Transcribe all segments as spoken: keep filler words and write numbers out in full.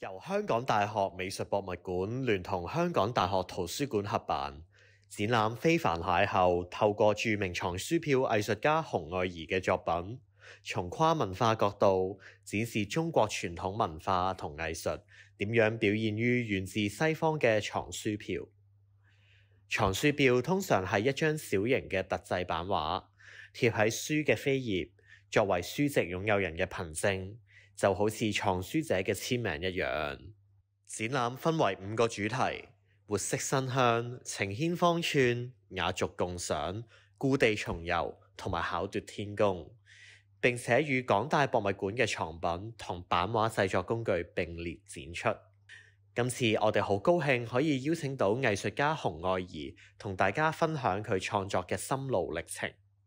由香港大學美術博物館聯同香港大學圖書館合辦展覽《非凡邂逅》，透過著名藏書票藝術家熊愛儀嘅作品，從跨文化角度展示中國傳統文化同藝術點樣表現於源自西方嘅藏書票。藏書票通常係一張小型嘅特製版畫，貼喺書嘅扉頁，作為書籍擁有人嘅憑證。就好似藏書者嘅簽名一樣。展覽分為五個主題：活色生香、情牽方寸、雅俗共賞、故地重遊同埋巧奪天工。並且與港大博物館嘅藏品同版畫製作工具並列展出。今次我哋好高興可以邀請到藝術家熊愛儀同大家分享佢創作嘅心路歷程。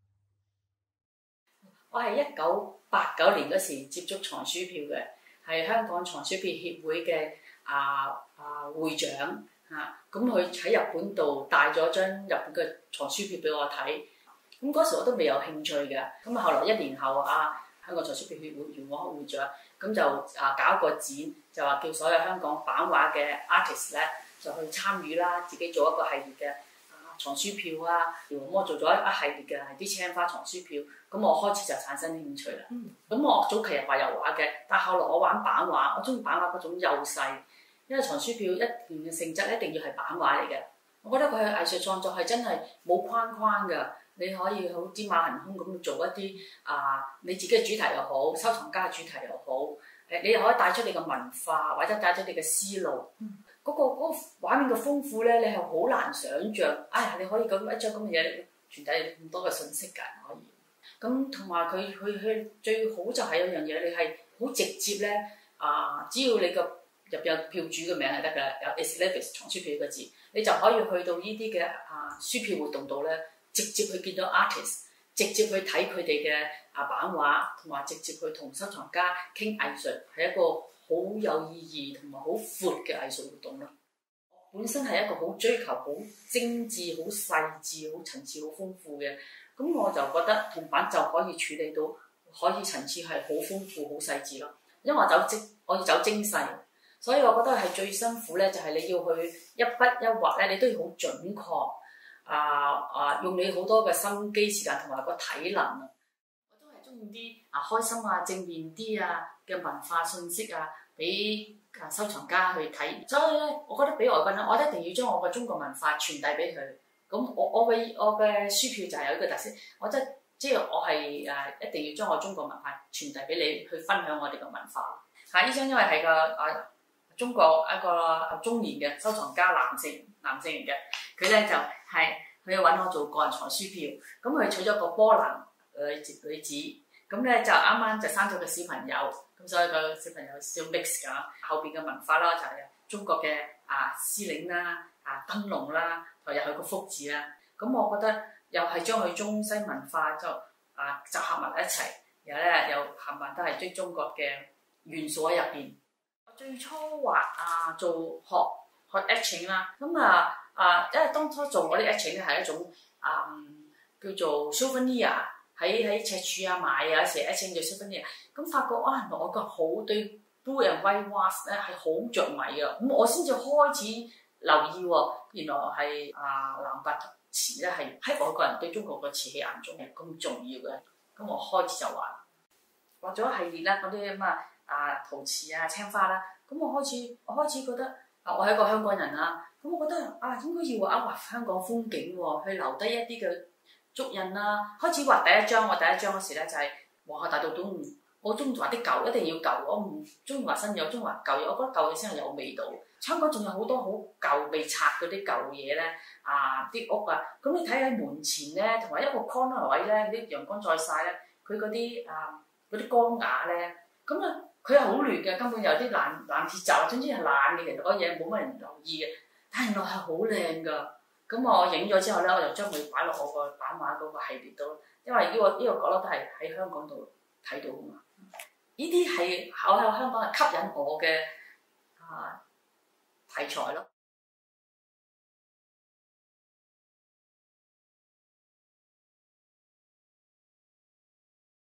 我係一九八九年嗰時接觸藏書票嘅，係香港藏書票協會嘅啊啊會長嚇，咁佢喺日本度帶咗張日本嘅藏書票俾我睇，咁嗰時我都未有興趣嘅，咁啊後來一年後啊香港藏書票協會原我會長，咁就啊搞一個展，就話叫所有香港版畫嘅 artist 咧就去參與啦，自己做一個系列嘅藏書票啊，咁我做咗一系列嘅係啲青花藏書票，咁我開始就產生興趣啦。咁、嗯、我早期係畫油畫嘅，但後來我玩版畫，我中意版畫嗰種幼細，因為藏書票一段嘅性質一定要係版畫嚟嘅。我覺得佢嘅藝術創作係真係冇框框㗎，你可以好天馬行空咁做一啲啊你自己嘅主題又好，收藏家嘅主題又好，誒你又可以帶出你嘅文化或者帶出你嘅思路。嗯嗰、那個嗰、那個畫面嘅豐富咧，你係好難想像。哎呀，你可以咁一張咁嘅嘢傳遞咁多嘅信息㗎，可以。咁同埋佢佢佢最好就係有樣嘢，你係好直接咧。啊，只要你個入邊有票主嘅名係得㗎啦，有 Exhibit 藏書票嘅字，你就可以去到呢啲嘅啊書票活動度咧，直接去見到 artist， 直接去睇佢哋嘅啊版畫，同埋直接去同收藏家傾藝術，係一個好有意義同埋好闊嘅藝術活動咯。我本身係一個好追求好精緻、好細緻、好層次好豐富嘅，咁我就覺得銅版就可以處理到，可以層次係好豐富、好細緻咯。因為我走精，我要走精細，所以我覺得係最辛苦咧，就係你要去一筆一畫咧，你都要好準確啊啊，用你好多嘅心機時間同埋個體能啊。我都係中意啲啊開心啊、正面啲啊嘅文化信息啊，俾啊收藏家去睇。所以咧，我覺得俾外國人，我一定要將我嘅中國文化傳遞俾佢。咁我我嘅我嘅書票就係有一個特色，我真係即係我係誒一定要將我中國文化傳遞俾你，去分享我哋嘅文化。嚇！呢張因為係個啊中國一個中年嘅收藏家男性男性嚟嘅，佢咧就係佢要揾我做個人藏書票，咁佢娶咗個波蘭女女子，咁咧就啱啱就生咗個小朋友，咁所以個小朋友小 mix 㗎，後邊嘅文化啦就係中國嘅啊獅嶺啦、啊燈籠啦，同埋有佢個福字啦，咁我覺得又係將佢中西文化就啊集合埋一齊，然後咧又冚唪唥都係啲中國嘅元素喺入邊。我最初畫啊做學學 etching 啦，咁啊啊，因為當初做嗰啲 etching 咧係一種啊、嗯、叫做 souvenir， 喺喺赤柱啊買啊，成日 etching 做 souvenir， 咁發覺啊原來我個好對 blue and white wax 咧係好着迷啊，咁我先至開始留意喎，原來係啊藍白瓷咧係喺外國人對中國嘅瓷器眼中係咁重要嘅，咁我開始就畫畫咗一系列啦，嗰啲咁啊啊陶瓷啊青花啦，咁我開始我開始覺得啊我係一個香港人啦，咁我覺得啊應該要畫一畫香港風景喎，去留低一啲嘅足印啦。開始畫第一張，我第一張嗰時咧就係皇后大道東，我中意畫啲舊，一定要舊，我唔中意畫新嘢，我中意畫舊嘢，我覺得舊嘢先係有味道。香港仲有好多好舊未拆嗰啲舊嘢咧，啊啲屋啊，咁你睇喺門前咧，同埋一個 corner 位咧，啲陽光再曬咧，佢嗰啲啊嗰啲光瓦咧，咁啊佢係好亂嘅，根本有啲爛爛鐵閘，總之係爛嘅，其實嗰嘢冇乜人留意嘅，但係原來係好靚㗎。咁我影咗之後咧，我就將佢擺落我個版畫嗰個系列度，因為呢、呢個呢、呢個角落都係喺香港度睇到㗎嘛。呢啲係我喺香港係吸引我嘅啊題材咯。